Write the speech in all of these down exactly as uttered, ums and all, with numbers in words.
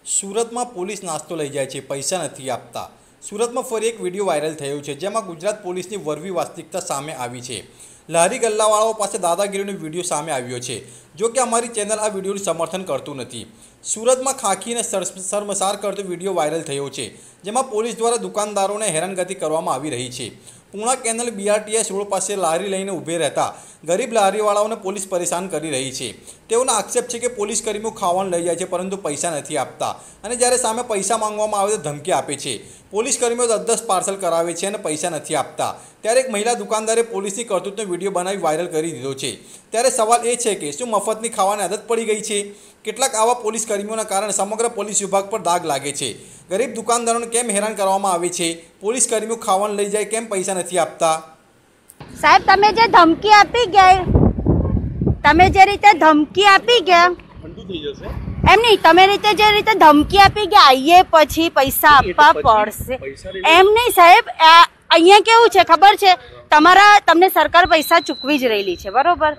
સુરતમાં પોલીસ નાસ્તો લઈ જાય છે, પૈસા નથી આપતા। સુરતમાં ફરી એક વિડીયો વાયરલ થયો છે, જેમાં ગુજરાત પોલીસની વરવી વાસ્તવિકતા સામે આવી છે। લારી ગલ્લાવાળાઓ પાસે દાદાગીરીનો વિડીયો સામે આવ્યો છે। જો કે અમારી ચેનલ આ વિડીયોનું સમર્થન કરતું નથી। સુરતમાં ખાખી અને શર્મસાર કરતો વિડીયો વાયરલ થયો છે, જેમાં પોલીસ દ્વારા દુકાનદારોને હેરાનગતિ કરવામાં આવી રહી છે। પૂર્ણા કેનાલ બીઆરટીએસ રોડ પાસે લારી લઈને ઊભે રહેતા ગરીબ લારીવાળાઓને પોલીસ પરેશાન કરી રહી છે। તેઓનો આક્ષેપ છે કે પોલીસ કર્મીઓ ખાવાનું લઈ જાય છે, પરંતુ પૈસા નથી આપતા અને જ્યારે સામે પૈસા માંગવામાં આવે તો ધમકી આપે છે। પોલીસ કર્મીઓ દસ દસ પાર્સલ કરાવે છે અને પૈસા નથી આપતા। ત્યારે એક મહિલા દુકાનદારે પોલીસની કરતૂતનો વિડીયો બનાવી વાયરલ કરી દીધો છે। ત્યારે સવાલ એ છે કે શું મફતની ખાવાની આદત પડી ગઈ છે? કેટલાક આવા પોલીસ કર્મીઓના કારણે સમગ્ર પોલીસ વિભાગ પર દાગ લાગે છે। ગરીબ દુકાનદારોને કેમ હેરાન કરવામાં આવે છે? પોલીસ કર્મીઓ ખાવાનું લઈ જાય કેમ પૈસા નથી આપતા? સાહેબ, તમે જે ધમકી આપી ગયા, તમે જે રીતે ધમકી આપી ગયા એમ નહીં, તમે રીતે જે રીતે ધમકી આપી ગયા આઈએ પછી પૈસા આપવા પડશે એમ નહીં સાહેબ। અહીંયા કેવું છે ખબર છે, તમારા તમને સરકાર પૈસા ચૂકવી જ રહેલી છે, બરોબર?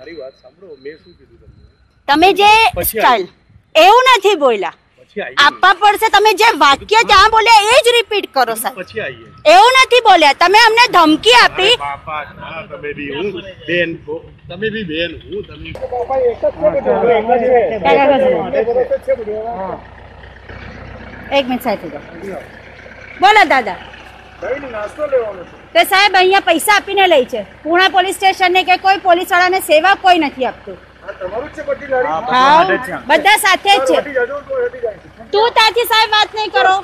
તમે જે સ્ટાઇલ એવું નથી બોલ્યા, આપવા પડશે, તમે જે વાક્ય ત્યાં બોલ્યા એ જ રિપીટ કરો સાહેબ। એવું નથી બોલ્યા, તમે અમને ધમકી આપી। એક મિનિટ સાહેબ, બોલો દાદા। તો સાહેબ અહીંયા પૈસા આપીને લઈ છે, પૂર્ણા પોલીસ સ્ટેશન ને કે કોઈ પોલીસ વાળાને સેવા કોઈ નથી આપતું। બધા સાથે જ છે, તું ત્યાંથી સાહેબ વાત નહીં કરો।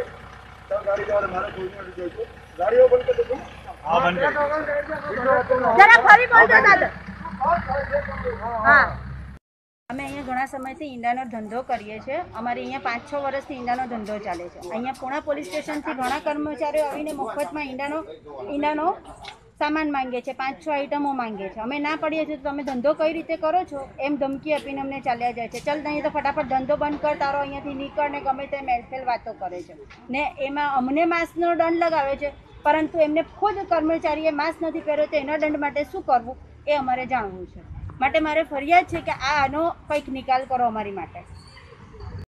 જરા ફરી બોલજો દાદા। હા, અમે અહીંયા ઘણા સમયથી ઈંડાનો ધંધો કરીએ છીએ। અમારે અહીંયા પાંચ છ વર્ષથી ઈંડાનો ધંધો ચાલે છે। અહીંયા પૂર્ણા પોલીસ સ્ટેશનથી ઘણા કર્મચારીઓ આવીને મફતમાં ઈંડાનો ઈંડાનો સામાન માંગે છે, પાંચ છ આઈટમો માંગે છે। અમે ના પડીએ છીએ તો તમે ધંધો કઈ રીતે કરો છો એમ ધમકી આપીને અમને ચાલ્યા જાય છે। ચાલ નહીં તો ફટાફટ ધંધો બંધ કર, તારો અહીંયાથી નીકળ ને ગમે તે મેલફેલ વાતો કરે છે ને એમાં અમને માસ્કનો દંડ લગાવે છે, પરંતુ એમને ખુદ કર્મચારીએ માસ્ક નથી પહેર્યો તો એના દંડ માટે શું કરવું એ અમારે જાણવું છે। માટે મારે ફરિયાદ છે કે આ આનો કંઈક નિકાલ કરો અમારી માટે।